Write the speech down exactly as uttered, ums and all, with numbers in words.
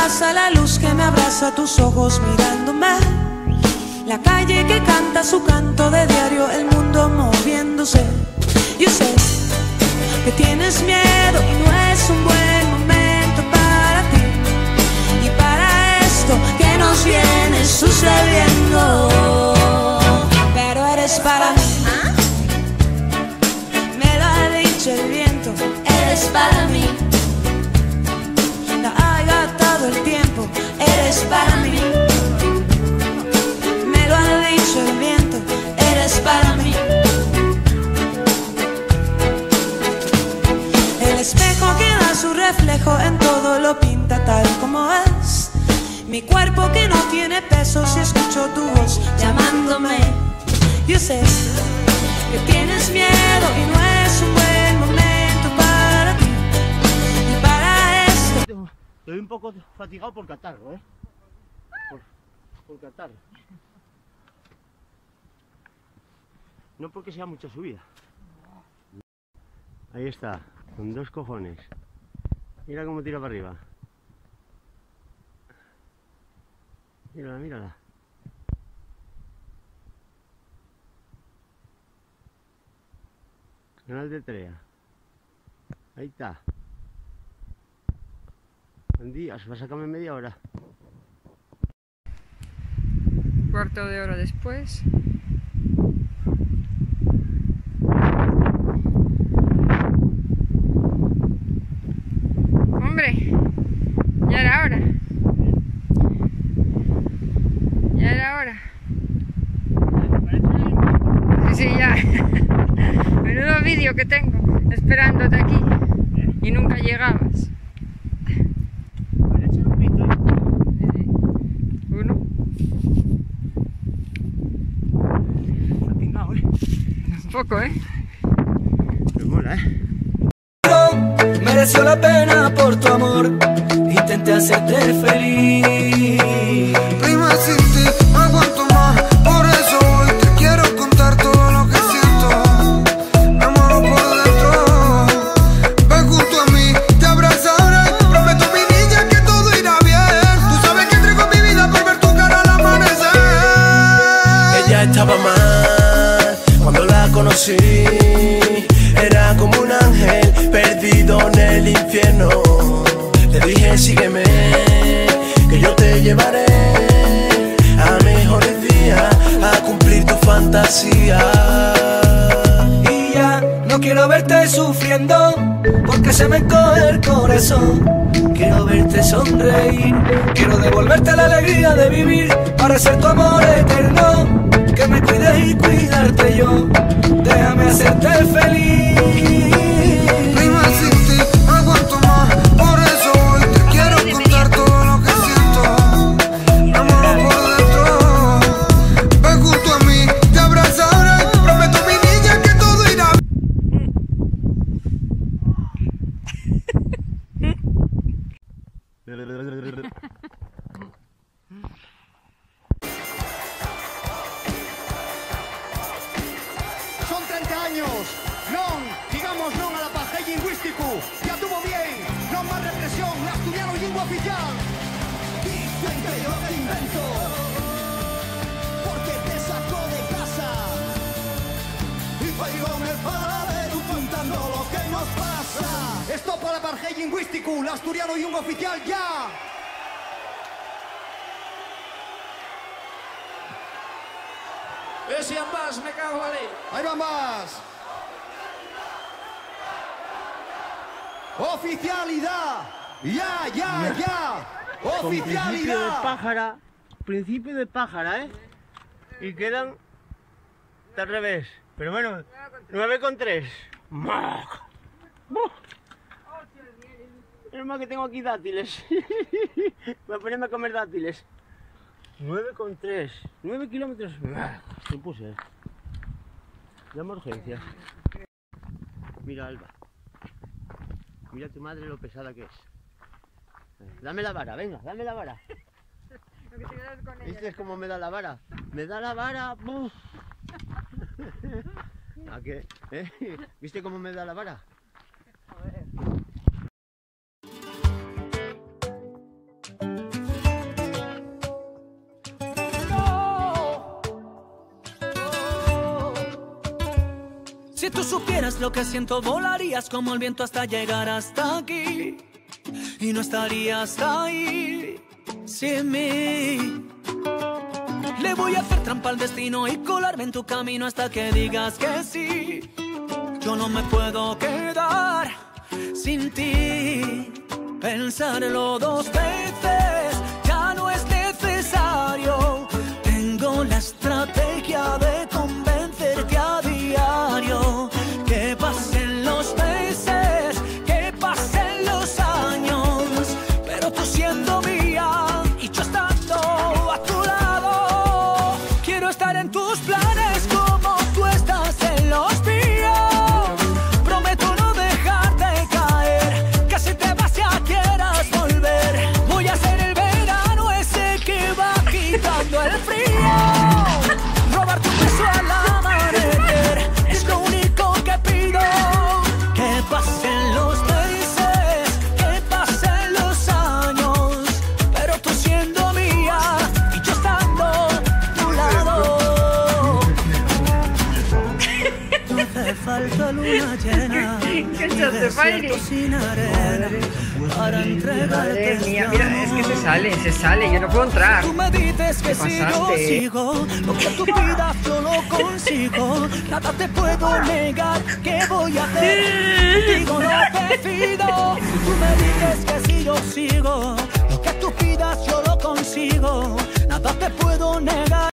pasa la luz que me abraza, tus ojos mirándome. La calle que canta su canto de diario, el mundo moviéndose. Yo sé que tienes miedo y no es un buen momento para ti y para esto que nos viene sucediendo. Pero eres para mí, me lo ha dicho el viento. Eres para mí, no ha gastado el tiempo. Eres para mí, me lo ha dicho el viento. Eres para mí. El espejo que da su reflejo en todo lo pinta tal como es. Mi cuerpo que no tiene peso si escucho tu voz llamándome. Yo sé que tienes miedo y no es un buen momento para ti y para esto. Estoy un poco fatigado por catarro, ¿eh? Por, por catarro. No porque sea mucha subida. Ahí está, con dos cojones. Mira cómo tira para arriba. Mírala, mírala. Canal de Trea. Ahí está. Un día, se va a sacarme media hora. Un cuarto de hora después. Hombre, ya era hora. Ya era hora. Sí, sí, ya. Menudo vídeo que tengo esperándote aquí y nunca llegabas. Uno. Un poco, ¿eh? Pero mola, ¿eh? Mereció la pena por tu amor, intenté hacerte feliz. Prima, sin ti no aguanto más, por eso hoy te quiero contar todo lo que siento. Me muero por dentro, ven junto a mí, te abrazaré. Prometo, mi niña, que todo irá bien. Tú sabes que entrego mi vida por ver tu cara al amanecer. Ella estaba mal cuando la conocí, era como un ángel perdido en el infierno. Le dije sígueme, que yo te llevaré a mejores días, a cumplir tu fantasía. Y ya no quiero verte sufriendo, porque se me encoge el corazón. Quiero verte sonreír, quiero devolverte la alegría de vivir, para ser tu amor eterno, que me cuides y cuidarte yo. Déjame hacerte feliz. Prima, sin ti no aguanto más, por eso hoy te quiero contar todo lo que siento. Me muero por dentro, ven junto a mí, te abrazaré. Prometo, mi niña, que todo irá bien. Son treinta años, non, digamos non a la apartheid lingüístico. Ya tuvo bien, non más represión, la estudiaron lingua oficial. Dicen que yo te invento, porque te sacó de casa. Y pegó en el paradero contando lo que nos pasa. Stop a la apartheid lingüístico, la asturiano lingua oficial ya. Ese más, me cago en ley. Ahí va más. Oficialidad. Ya, ya, ya. Con principio de Oficialidad. pájara, principio de pájara, ¿eh? Y quedan al revés. Pero bueno, nueve con tres. Es más que tengo aquí dátiles. Voy a ponerme a comer dátiles. nueve con tres. nueve kilómetros. Se puse. Llama urgencias. Mira, Alba. Mira tu madre lo pesada que es. Dame la vara, venga, dame la vara. Lo que te quedas con ella. ¿Viste cómo me da la vara? Me da la vara. ¡Buf! ¿A qué? ¿Eh? ¿Viste cómo me da la vara? A ver. Si tú supieras lo que siento, volarías como el viento hasta llegar hasta aquí. Y no estarías ahí sin mí. Le voy a hacer trampa al destino y colarme en tu camino hasta que digas que sí. Yo no me puedo quedar sin ti. Pensarlo dos veces ya no es necesario. Tengo la estrategia de convencerte a diario. Que pasen los meses, que pasen los años, pero tú siendo mía y yo estando a tu lado. Quiero estar en tus planes como tú estás en los míos. Prometo no dejarte caer, que si te vas ya quieras volver. Voy a ser el verano ese que va quitando el frío. Robar tu beso al amanecer es lo único que pido. Que pasen los meses, que pasen los años, pero tú siendo mía y yo estando a tu lado. No hace falta luna llena, ¿Qué ni se hace, Mayri? desierto sin arena para entregarte Madre mía, este mira, es que se amor. sale, se sale, yo no puedo entrar. Tú me dices que ¿Qué si yo pasaste? sigo, lo que tú pidas yo lo consigo. Nada te puedo negar, ¿qué voy a hacer? Digo no te pido. Tú me dices que si yo sigo, lo que tú pidas yo lo consigo. Nada te puedo negar.